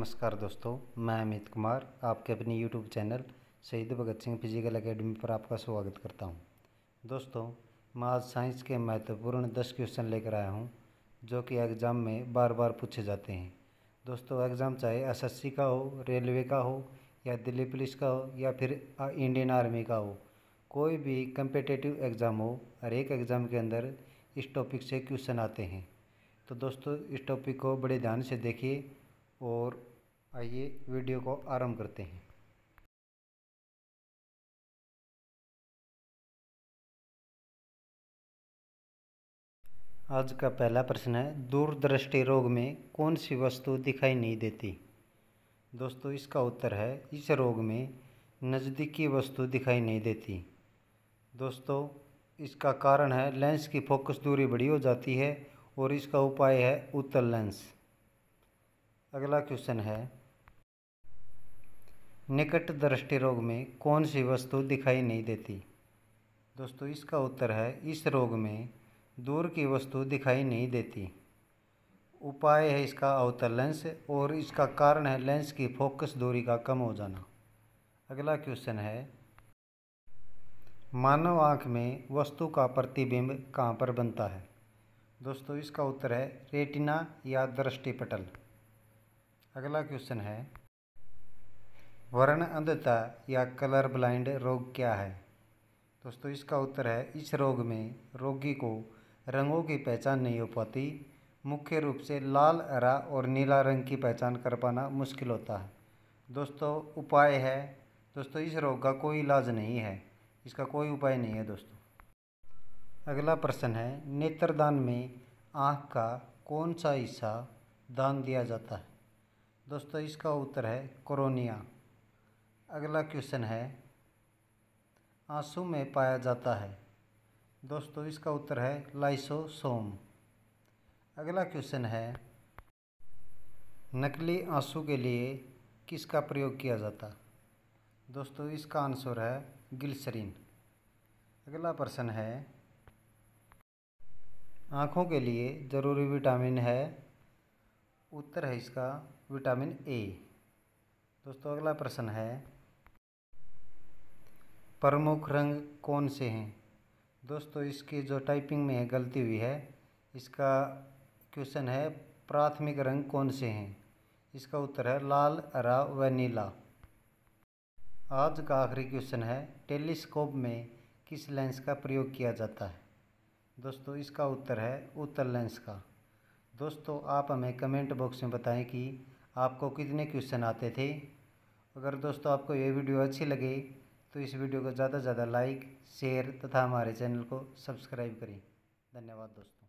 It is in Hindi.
नमस्कार दोस्तों, मैं अमित कुमार आपके अपनी यूट्यूब चैनल शहीद भगत सिंह फिजिकल एकेडमी पर आपका स्वागत करता हूं। दोस्तों, मैं आज साइंस के महत्वपूर्ण 10 क्वेश्चन लेकर आया हूं जो कि एग्ज़ाम में बार बार पूछे जाते हैं। दोस्तों, एग्ज़ाम चाहे एसएससी का हो, रेलवे का हो या दिल्ली पुलिस का हो या फिर इंडियन आर्मी का हो, कोई भी कम्पिटिटिव एग्ज़ाम हो, हर एक एग्ज़ाम के अंदर इस टॉपिक से क्वेश्चन आते हैं। तो दोस्तों, इस टॉपिक को बड़े ध्यान से देखिए और आइए वीडियो को आरंभ करते हैं। आज का पहला प्रश्न है, दूरदृष्टि रोग में कौन सी वस्तु दिखाई नहीं देती? दोस्तों, इसका उत्तर है, इस रोग में नज़दीकी वस्तु दिखाई नहीं देती। दोस्तों, इसका कारण है लेंस की फोकस दूरी बड़ी हो जाती है और इसका उपाय है उत्तल लेंस। अगला क्वेश्चन है, निकट दृष्टि रोग में कौन सी वस्तु दिखाई नहीं देती? दोस्तों, इसका उत्तर है, इस रोग में दूर की वस्तु दिखाई नहीं देती। उपाय है इसका अवतल लेंस और इसका कारण है लेंस की फोकस दूरी का कम हो जाना। अगला क्वेश्चन है, मानव आँख में वस्तु का प्रतिबिंब कहाँ पर बनता है? दोस्तों, इसका उत्तर है रेटिना या दृष्टिपटल। अगला क्वेश्चन है, वर्ण अंधता या कलर ब्लाइंड रोग क्या है? दोस्तों, इसका उत्तर है, इस रोग में रोगी को रंगों की पहचान नहीं हो पाती। मुख्य रूप से लाल, हरा और नीला रंग की पहचान कर पाना मुश्किल होता है। दोस्तों, उपाय है, दोस्तों इस रोग का कोई इलाज नहीं है, इसका कोई उपाय नहीं है दोस्तों। अगला प्रश्न है, नेत्रदान में आँख का कौन सा हिस्सा दान दिया जाता है? दोस्तों, इसका उत्तर है कोरोनिया। अगला क्वेश्चन है, आंसू में पाया जाता है? दोस्तों, इसका उत्तर है लाइसोसोम। अगला क्वेश्चन है, नकली आंसू के लिए किसका प्रयोग किया जाता है? दोस्तों, इसका आंसर है ग्लिसरीन। अगला प्रश्न है, आँखों के लिए ज़रूरी विटामिन है? उत्तर है इसका विटामिन ए। दोस्तों, अगला प्रश्न है, प्रमुख रंग कौन से हैं? दोस्तों, इसकी जो टाइपिंग में है गलती हुई है। इसका क्वेश्चन है, प्राथमिक रंग कौन से हैं? इसका उत्तर है लाल, हरा व नीला। आज का आखिरी क्वेश्चन है, टेलीस्कोप में किस लेंस का प्रयोग किया जाता है? दोस्तों, इसका उत्तर है उत्तल लेंस का। दोस्तों, आप हमें कमेंट बॉक्स में बताएं कि आपको कितने क्वेश्चन आते थे। अगर दोस्तों आपको ये वीडियो अच्छी लगे तो इस वीडियो को ज़्यादा से ज़्यादा लाइक, शेयर तथा हमारे चैनल को सब्सक्राइब करें। धन्यवाद दोस्तों।